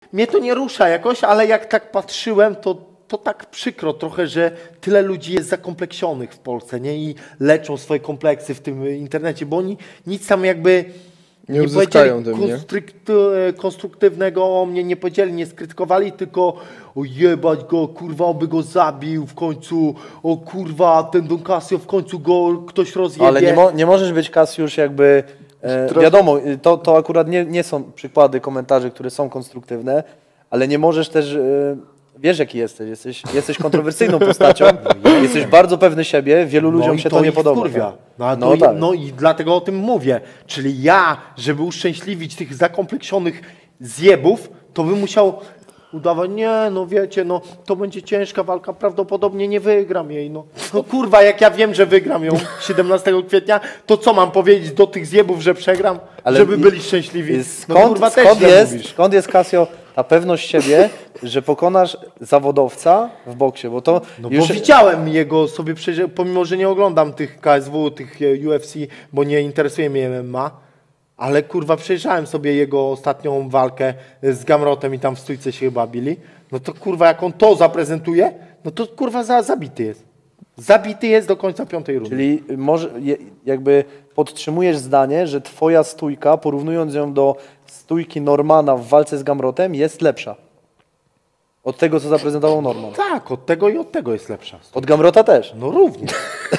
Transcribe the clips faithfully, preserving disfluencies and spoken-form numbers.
mnie to nie rusza jakoś, ale jak tak patrzyłem, to, to tak przykro trochę, że tyle ludzi jest zakompleksionych w Polsce, nie? I leczą swoje kompleksy w tym internecie, bo oni nic tam jakby nie, nie uzyskają powiedzieli tym, konstrykt- konstruktywnego o mnie, nie powiedzieli, nie skrytykowali, tylko o jebać go, kurwa, oby go zabił w końcu, o kurwa, ten Don Casio w końcu go ktoś rozjebie. Ale nie, mo nie możesz być Kasiusz jakby, e, wiadomo, to, to akurat nie, nie są przykłady komentarzy, które są konstruktywne, ale nie możesz też, e, wiesz jaki jesteś, jesteś, jesteś kontrowersyjną postacią, jesteś bardzo pewny siebie, wielu ludziom no się to to nie ich podoba. wkurwia. No, No, to, tak. no i dlatego o tym mówię. Czyli ja, żeby uszczęśliwić tych zakompleksionych zjebów, to bym musiał udawać, nie, no wiecie, no to będzie ciężka walka, prawdopodobnie nie wygram jej, no. No kurwa, jak ja wiem, że wygram ją siedemnastego kwietnia, to co mam powiedzieć do tych zjebów, że przegram, Ale żeby i- byli szczęśliwi? Skąd, no kurwa, skąd, też jest, mówisz. skąd jest, Kasio, ta pewność siebie, że pokonasz zawodowca w boksie? Bo to No już... bo widziałem jego sobie, przejrzę, pomimo że nie oglądam tych K S W, tych e, U F C, bo nie interesuje mnie M M A, ale kurwa przejrzałem sobie jego ostatnią walkę z Gamrotem i tam w stójce się chyba bili, no to kurwa jak on to zaprezentuje, no to kurwa za, zabity jest. Zabity jest do końca piątej rundy. Czyli może, je- jakby podtrzymujesz zdanie, że twoja stójka, porównując ją do stójki Normana w walce z Gamrotem, jest lepsza. Od tego, co zaprezentował Norman. Tak, od tego i od tego jest lepsza. Od Gamrota też. No również.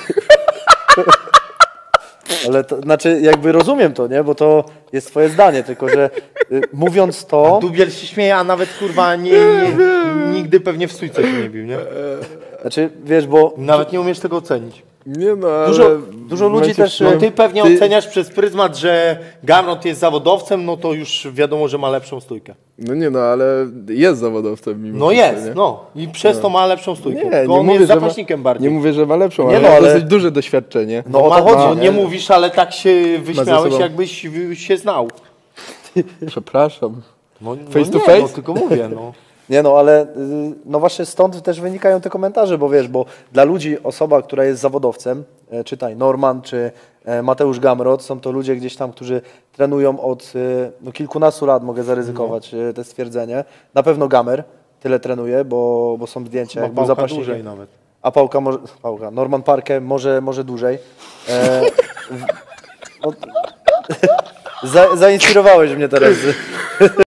Ale to, znaczy jakby rozumiem to, nie? Bo to jest twoje zdanie, tylko że y, mówiąc to... Dubiel się śmieje, a nawet kurwa nie, nie, nigdy pewnie w stójce się nie bił, nie? Znaczy, wiesz, bo Nawet nie umiesz tego ocenić. Nie no, ale Dużo- dużo w ludzi momencie, też, w No którym ty pewnie ty- oceniasz przez pryzmat, że Gamrot jest zawodowcem, no to już wiadomo, że ma lepszą stójkę. No nie no, ale jest zawodowcem mimo No wszystko, jest, nie? no. I przez to ma lepszą stójkę. Nie, Tylko nie on mówię, jest że ma- zapaśnikiem bardziej. Nie mówię, że ma lepszą, Nie ale no, ma ale- dosyć duże doświadczenie. No o to Ma- chodzi, no, nie? nie mówisz, ale tak się wyśmiałeś, sobą- jakbyś w- się znał. Przepraszam. No, Face no to nie, face? No, tylko mówię, no. Nie no, ale y, no właśnie stąd też wynikają te komentarze, bo wiesz, bo dla ludzi osoba, która jest zawodowcem, e, czytaj Norman czy e, Mateusz Gamrot, są to ludzie gdzieś tam, którzy trenują od e, no, kilkunastu lat, mogę zaryzykować e, te stwierdzenie. Na pewno Gamer tyle trenuje, bo, bo są zdjęcia, jak był Pałka zapaśnikiem. dłużej nawet. A Pałka, może, Pałka, Norman Parke może, może dłużej. E, w, no, za, zainspirowałeś mnie teraz.